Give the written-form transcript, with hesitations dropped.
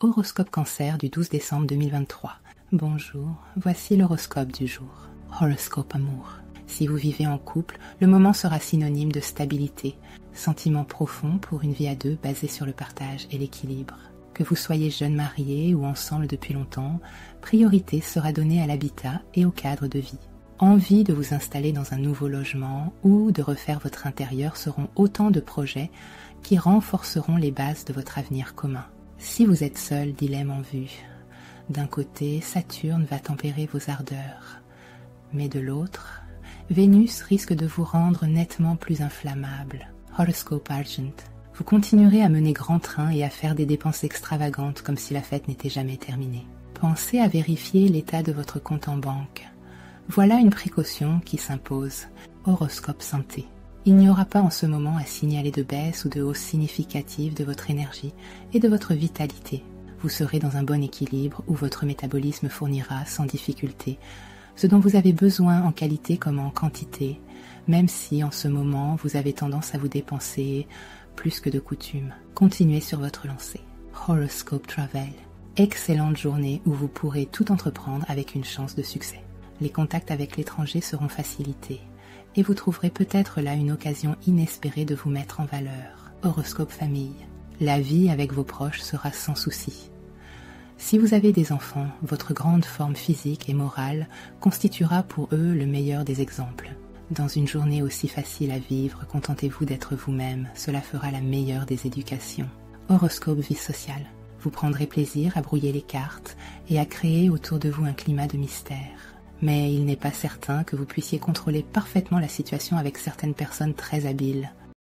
Horoscope Cancer du 12 décembre 2023. Bonjour, voici l'horoscope du jour. Horoscope amour. Si vous vivez en couple, le moment sera synonyme de stabilité, sentiment profond pour une vie à deux basée sur le partage et l'équilibre. Que vous soyez jeune marié ou ensemble depuis longtemps, priorité sera donnée à l'habitat et au cadre de vie. Envie de vous installer dans un nouveau logement ou de refaire votre intérieur seront autant de projets qui renforceront les bases de votre avenir commun. Si vous êtes seul, dilemme en vue. D'un côté, Saturne va tempérer vos ardeurs, mais de l'autre, Vénus risque de vous rendre nettement plus inflammable. Horoscope Argent. Vous continuerez à mener grand train et à faire des dépenses extravagantes comme si la fête n'était jamais terminée. Pensez à vérifier l'état de votre compte en banque. Voilà une précaution qui s'impose. Horoscope santé. Il n'y aura pas en ce moment à signaler de baisse ou de hausse significative de votre énergie et de votre vitalité. Vous serez dans un bon équilibre où votre métabolisme fournira sans difficulté ce dont vous avez besoin en qualité comme en quantité, même si en ce moment vous avez tendance à vous dépenser plus que de coutume. Continuez sur votre lancée. Horoscope Travel. Excellente journée où vous pourrez tout entreprendre avec une chance de succès. Les contacts avec l'étranger seront facilités et vous trouverez peut-être là une occasion inespérée de vous mettre en valeur. Horoscope Famille. La vie avec vos proches sera sans souci. Si vous avez des enfants, votre grande forme physique et morale constituera pour eux le meilleur des exemples. Dans une journée aussi facile à vivre, contentez-vous d'être vous-même, cela fera la meilleure des éducations. Horoscope vie sociale. Vous prendrez plaisir à brouiller les cartes et à créer autour de vous un climat de mystère. Mais il n'est pas certain que vous puissiez contrôler parfaitement la situation avec certaines personnes très habiles.